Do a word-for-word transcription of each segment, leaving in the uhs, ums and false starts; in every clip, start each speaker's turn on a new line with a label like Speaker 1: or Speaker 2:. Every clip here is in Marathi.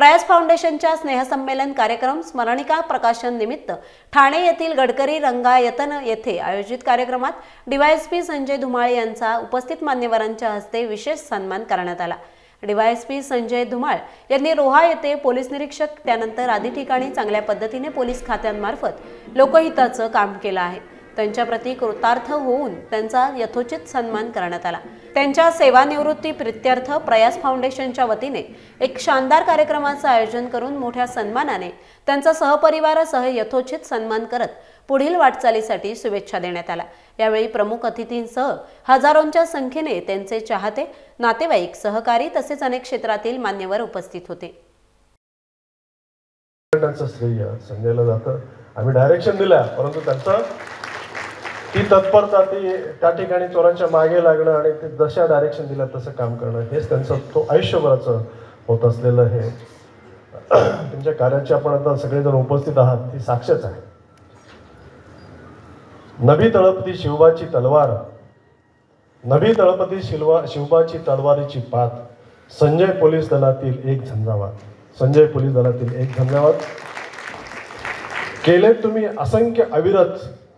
Speaker 1: प्रयास फाउंडेशनच्या स्नेहसंमेलन कार्यक्रम स्मरणिका प्रकाशन निमित्त ठाणे येथील गडकरी रंगायतन येथे आयोजित कार्यक्रमात डीवायएसपी संजय धुमाळ यांचा उपस्थित मान्यवरांच्या हस्ते विशेष सन्मान करण्यात आला। डीवायएसपी संजय धुमाळ यांनी रोहा येथे पोलीस निरीक्षक त्यानंतर आदी ठिकाणी चांगल्या पद्धतीने पोलीस खात्यांमार्फत लोकहिताचं काम केलं आहे। त्यांच्या प्रती कृतार्थ होऊन त्यांचा यथोचित सन्मान करण्यात आला। त्यांच्या सेवानिवृत्ती प्रित्यर्थ प्रयास फाउंडेशनच्या वतीने एक शानदार कार्यक्रमाचं आयोजन करून मोठ्या सन्मानाने त्यांचा सहपरिवारासह यथोचित सन्मान करत पुढील वाटचालीसाठी शुभेच्छा देण्यात आल्या। यावेळी प्रमुख अतिथींसह हजारोंच्या संख्येने त्यांचे चाहते, नातेवाईक, सहकारी तसेच अनेक क्षेत्रातील मान्यवर उपस्थित होते।
Speaker 2: श्रेय संजयला जातं। आम्ही डायरेक्शन दिल्या, परंतु त्यांचं ती तत्परता, ती त्या ठिकाणी चोरांच्या मागे लागणं आणि ते जशा डायरेक्शन दिल्या तसं काम करणं, हेच त्यांचं तो आयुष्यभराचं होत असलेलं हे त्यांच्या कार्याची आपण आता सगळेजण उपस्थित आहात ती साक्षच आहे। नभी तळपती शिवबाची तलवार, नभी तळपती शिलवा शिवबाची तलवारीची पात, संजय पोलीस दलातील एक झंझावात, संजय पोलीस दलातील एक झंझावात। केले तुम्ही असंख्य अविरत,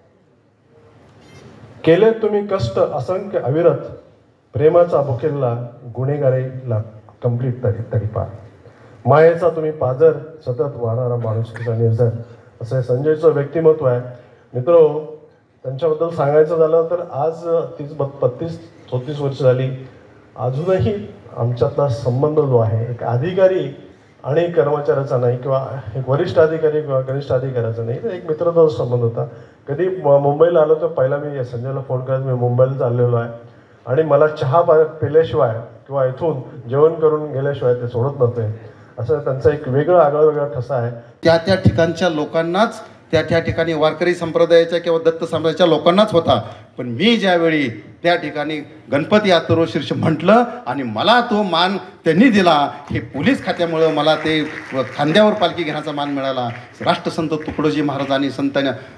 Speaker 2: केले तुम्ही कष्ट असंख्य अविरत, प्रेमाचा भुकेलला गुन्हेगारीला कंप्लीट तरी तरी पार, मायेचा तुम्ही पाजर, सतत वाढणारा माणुसकीचा निर्झर, असं संजयचं व्यक्तिमत्व आहे। मित्रो, त्यांच्याबद्दल सांगायचं झालं तर आज तीस बत्तीस चौतीस वर्ष झाली, अजूनही आमच्यातला संबंध जो आहे एक अधिकारी आणि कर्मचाऱ्याचा नाही किंवा एक वरिष्ठ अधिकारी किंवा कनिष्ठ अधिकाऱ्याचा नाही, तर एक मित्रत्वाचा संबंध होता। कधी मुंबईला आलो तर पहिला मी संजयला फोन करायचं, मी मुंबईला चाललेलो आहे आणि मला चहा पिल्याशिवाय किंवा इथून जेवण करून गेल्याशिवाय ते सोडत नव्हते, असं त्यांचा एक वेगळा आगळा वेगळा ठसा आहे।
Speaker 3: त्या त्या ठिकाणच्या लोकांनाच, त्या त्या ठिकाणी वारकरी संप्रदायाच्या किंवा दत्त संप्रदायाच्या लोकांनाच होता, पण मी ज्यावेळी त्या ठिकाणी गणपती अथर्वशीर्ष म्हटलं आणि मला तो मान त्यांनी दिला, हे पोलीस खात्यामुळं मला ते खांद्यावर पालखी घेण्याचा मान मिळाला। राष्ट्रसंत तुकडोजी महाराज आणि संत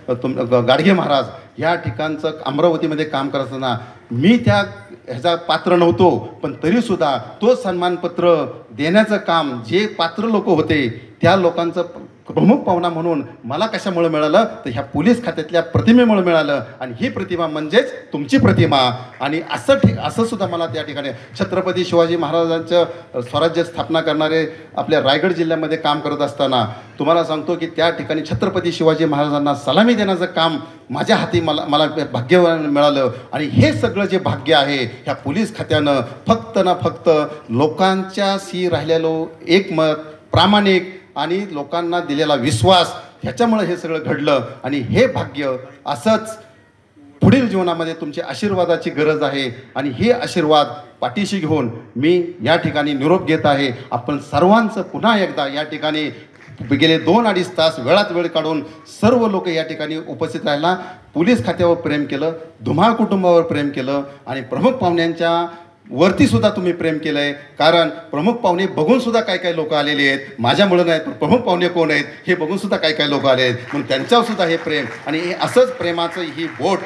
Speaker 3: गाडगे महाराज या ठिकाणचं अमरावतीमध्ये काम करत असताना मी त्या ह्याचा पात्र नव्हतो, पण तरीसुद्धा तो सन्मानपत्र देण्याचं काम जे पात्र लोक होते त्या लोकांचं प्रमुख पाहुणा म्हणून मला कशामुळे मिळालं तर ह्या पोलीस खात्यातल्या प्रतिमेमुळे मिळालं, आणि ही प्रतिमा म्हणजेच तुमची प्रतिमा। आणि असं ठिक असं सुद्धा मला त्या ठिकाणी छत्रपती शिवाजी महाराजांचं स्वराज्य स्थापना करणारे आपल्या रायगड जिल्ह्यामध्ये काम करत असताना तुम्हाला सांगतो की त्या ठिकाणी छत्रपती शिवाजी महाराजांना सलामी देण्याचं काम माझ्या हाती मला मला भाग्य मिळालं। आणि हे सगळं जे भाग्य आहे ह्या पोलीस खात्यानं फक्त ना फक्त लोकांच्याशी राहिलेलो एकमत, प्रामाणिक आणि लोकांना दिलेला विश्वास, ह्याच्यामुळे हे सगळं घडलं। आणि हे भाग्य असंच पुढील जीवनामध्ये तुमच्या आशीर्वादाची गरज आहे, आणि हे आशीर्वाद पाठीशी घेऊन मी या ठिकाणी निरोप घेत आहे। आपण सर्वांचं पुन्हा एकदा या ठिकाणी गेले दोन अडीच तास वेळात वेळ काढून सर्व लोक या ठिकाणी उपस्थित राहिला, पोलीस खात्यावर प्रेम केलं, धुमाळ कुटुंबावर प्रेम केलं, आणि प्रमुख पाहुण्यांच्या वरती सुद्धा तुम्ही प्रेम केलं आहे। कारण प्रमुख पाहुणे बघून सुद्धा काय काय लोक आलेले आहेत, माझ्यामुळं नाहीत पण प्रमुख पाहुणे कोण आहेत हे बघून सुद्धा काय काय लोक आले आहेत, म्हणून त्यांच्यावर सुद्धा हे प्रेम, आणि हे असंच प्रेमाचं ही बोट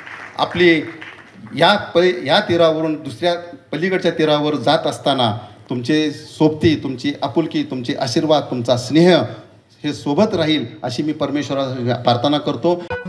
Speaker 3: आपली या प या तीरावरून दुसऱ्या पलीकडच्या तीरावर जात असताना तुमचे सोबती, तुमची आपुलकी, तुमचे आशीर्वाद, तुमचा स्नेह हे सोबत राहील अशी मी परमेश्वराला प्रार्थना करतो।